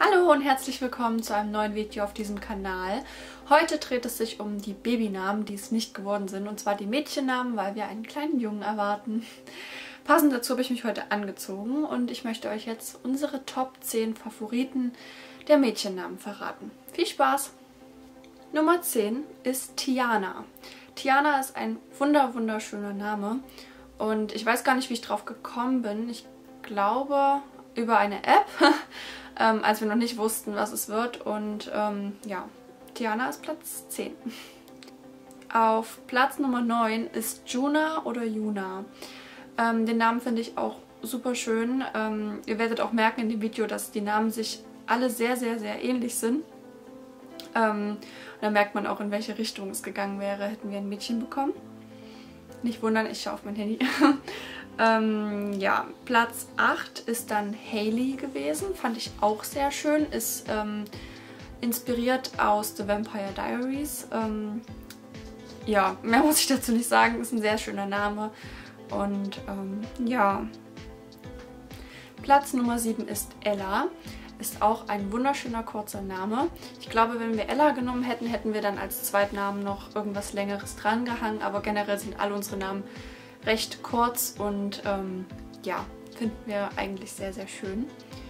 Hallo und herzlich willkommen zu einem neuen Video auf diesem Kanal. Heute dreht es sich um die Babynamen, die es nicht geworden sind, und zwar die Mädchennamen, weil wir einen kleinen Jungen erwarten. Passend dazu habe ich mich heute angezogen und ich möchte euch jetzt unsere Top 10 Favoriten der Mädchennamen verraten. Viel Spaß! Nummer 10 ist Tiana. Tiana ist ein wunderschöner Name und ich weiß gar nicht, wie ich drauf gekommen bin. Ich glaube über eine App, als wir noch nicht wussten, was es wird. Und ja, Tiana ist Platz 10. Auf Platz Nummer 9 ist Juna oder Juna. Den Namen finde ich auch super schön. Ihr werdet auch merken in dem Video, dass die Namen sich alle sehr ähnlich sind. Und da merkt man auch, in welche Richtung es gegangen wäre, hätten wir ein Mädchen bekommen. Nicht wundern, ich schaue auf mein Handy. Ja, Platz 8 ist dann Hailey gewesen. Fand ich auch sehr schön. Ist inspiriert aus The Vampire Diaries. Ja, mehr muss ich dazu nicht sagen. Ist ein sehr schöner Name. Und ja. Platz Nummer 7 ist Ella. Ist auch ein wunderschöner kurzer Name. Ich glaube, wenn wir Ella genommen hätten, hätten wir dann als Zweitnamen noch irgendwas Längeres dran gehangen. Aber generell sind alle unsere Namen recht kurz und ja, finden wir eigentlich sehr schön.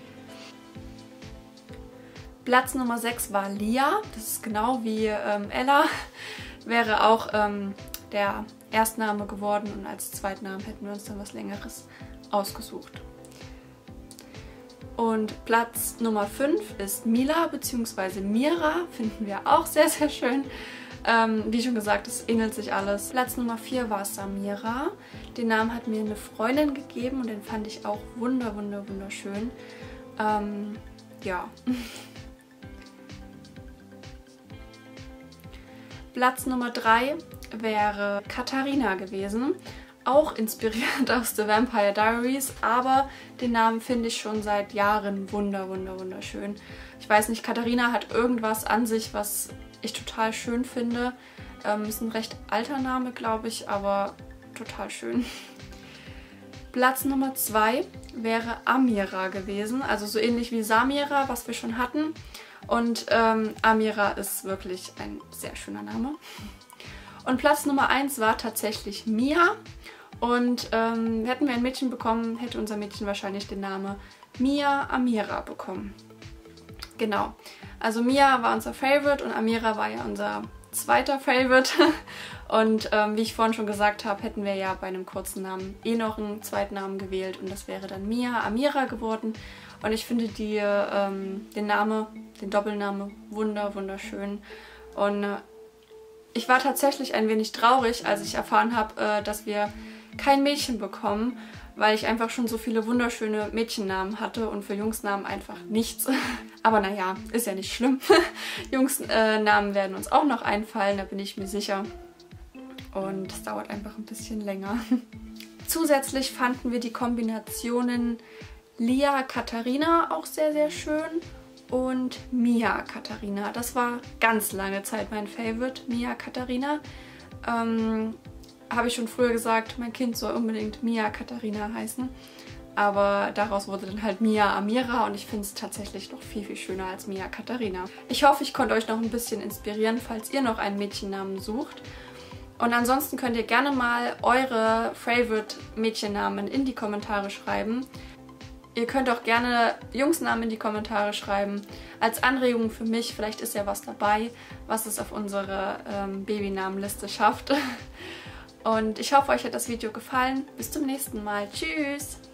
Platz Nummer 6 war Lia. Das ist genau wie Ella. Wäre auch der Erstname geworden und als Zweitnamen hätten wir uns dann was Längeres ausgesucht. Und Platz Nummer 5 ist Mila bzw. Mira. Finden wir auch sehr schön. Wie schon gesagt, es ähnelt sich alles. Platz Nummer 4 war Samira. Den Namen hat mir eine Freundin gegeben und den fand ich auch wunderschön. Ja. Platz Nummer 3 wäre Katharina gewesen. Auch inspiriert aus The Vampire Diaries, aber den Namen finde ich schon seit Jahren wunderschön. Ich weiß nicht, Katharina hat irgendwas an sich, was ich total schön finde. Ist ein recht alter Name, glaube ich, aber total schön. Platz Nummer 2 wäre Amira gewesen, also so ähnlich wie Samira, was wir schon hatten. Und Amira ist wirklich ein sehr schöner Name. Und Platz Nummer 1 war tatsächlich Mia. Und hätten wir ein Mädchen bekommen, hätte unser Mädchen wahrscheinlich den Namen Mia Amira bekommen. Genau. Also Mia war unser Favorite und Amira war ja unser zweiter Favorite. Und wie ich vorhin schon gesagt habe, hätten wir ja bei einem kurzen Namen eh noch einen zweiten Namen gewählt. Und das wäre dann Mia Amira geworden. Und ich finde den Doppelnamen wunderschön. Und ich war tatsächlich ein wenig traurig, als ich erfahren habe, dass wir kein Mädchen bekommen, weil ich einfach schon so viele wunderschöne Mädchennamen hatte und für Jungsnamen einfach nichts. Aber naja, ist ja nicht schlimm. Jungsnamen werden uns auch noch einfallen, da bin ich mir sicher. Und es dauert einfach ein bisschen länger. Zusätzlich fanden wir die Kombinationen Lia Katharina auch sehr schön. Und Mia Katharina. Das war ganz lange Zeit mein Favorite, Mia Katharina. Habe ich schon früher gesagt, mein Kind soll unbedingt Mia Katharina heißen. Aber daraus wurde dann halt Mia Amira und ich finde es tatsächlich noch viel schöner als Mia Katharina. Ich hoffe, ich konnte euch noch ein bisschen inspirieren, falls ihr noch einen Mädchennamen sucht. Und ansonsten könnt ihr gerne mal eure Favorite Mädchennamen in die Kommentare schreiben. Ihr könnt auch gerne Jungsnamen in die Kommentare schreiben. Als Anregung für mich, vielleicht ist ja was dabei, was es auf unsere Babynamenliste schafft. Und ich hoffe, euch hat das Video gefallen. Bis zum nächsten Mal. Tschüss!